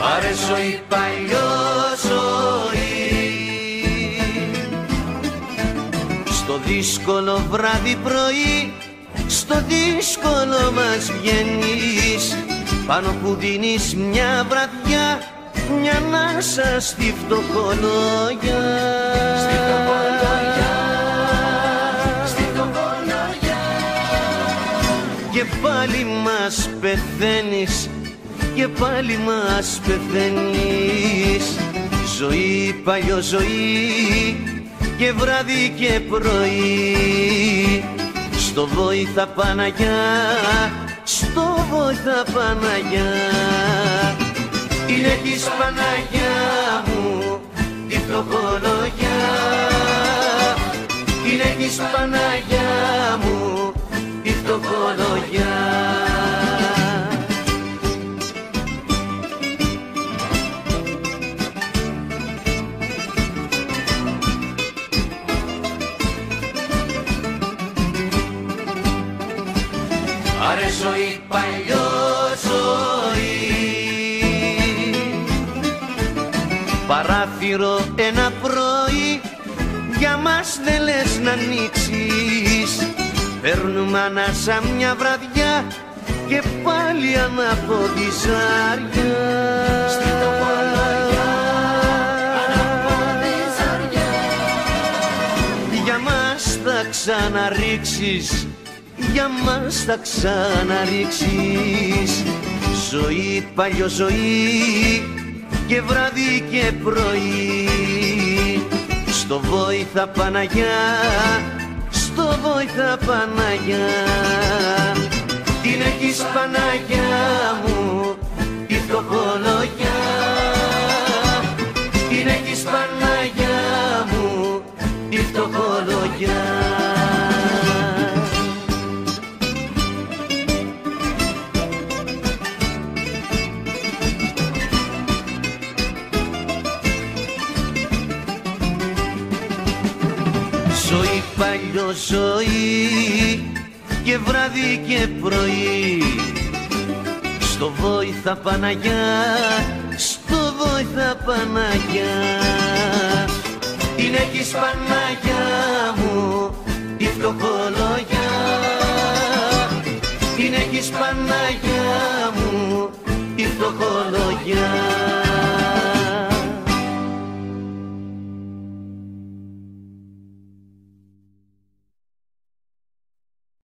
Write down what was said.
Άρε ζωή, παλιό ζωή. Στο δύσκολο βράδυ πρωί, στο δύσκολο μας βγαίνεις, πάνω που δίνεις μια βραδιά, μια ανάσα στη φτωχολογιά. Στη φτωχολογιά, στη φτωχολογιά. Και πάλι μας πεθαίνεις, και πάλι μας πεθαίνεις. Ζωή, παλιό ζωή, και βράδυ και πρωί. Στο Βόηθα Παναγιά, στο Βόηθα Παναγιά. Την έχεις Παναγιά μου, τη φτωχολογιά. Την έχεις Παναγιά μου, τη φτωχολογιά. Άρε ζωή, παλιό ζωή. Παράθυρο ένα πρωί, για μας δεν λες να ανοίξεις. Παίρνουμε ανάσα μια βραδιά, και πάλι αναποδισάρια. Στη τοπολογιά, αναποδισάρια. Για μας θα ξαναρίξεις, για μας θα ξαναρίξεις. Ζωή, παλιό ζωή, και βράδυ και πρωί. Στο Βόηθα Παναγιά, στο Βόηθα Παναγιά. Την έχεις Παναγιά μου, τη φτωχολογιά. Την έχεις Παναγιά μου, τη φτωχολογιά. Ζωή, παλιό ζωή, και βράδυ και πρωί. Στο Βόηθα Παναγιά, στο Βόηθα Παναγιά. Την έχεις Παναγιά μου, τη φτωχολογιά. Την έχεις Παναγιά μου, τη φτωχολογιά.